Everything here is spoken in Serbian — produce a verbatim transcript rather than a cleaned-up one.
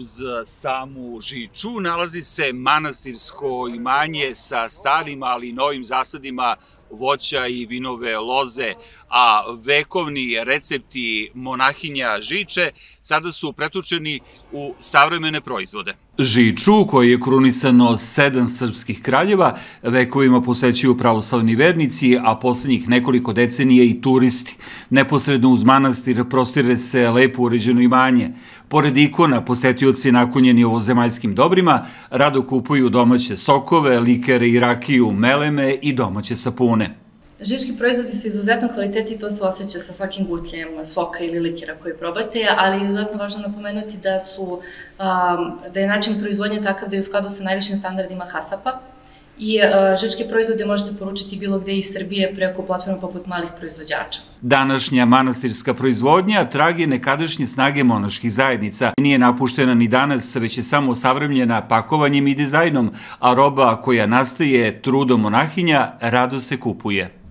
uz samu Žiču nalazi se manastirsko imanje sa starim, ali i novim zasadima voća i vinove loze, a vekovni recepti monahinja Žiče sada su pretočeni u savremene proizvode. Žiču, koji je krunisano sedam srpskih kraljeva, vekovima posećuju pravoslavni vernici, a poslednjih nekoliko decenija i turisti. Neposredno uz manastir prostire se lepo uređeno imanje. Pored ikona, posetioci naklonjeni ovozemaljskim dobrima rado kupuju domaće sokove, likere i rakiju, meleme i domaće sapune. Žički proizvodi su izuzetno kvaliteti i to se osjeća sa svakim gutljem soka ili likera koji probate, ali je izuzetno važno napomenuti da, su, da je način proizvodnje takav da je u skladu sa najvišim standardima HASAP-a i žičke proizvode možete poručiti bilo gde iz Srbije preko platforma poput malih proizvođača. Današnja manastirska proizvodnja trag je nekadašnje snage monaških zajednica. Nije napuštena ni danas, već je samo osavremljena pakovanjem i dizajnom, a roba koja nastaje trudom monahinja rado se kupuje.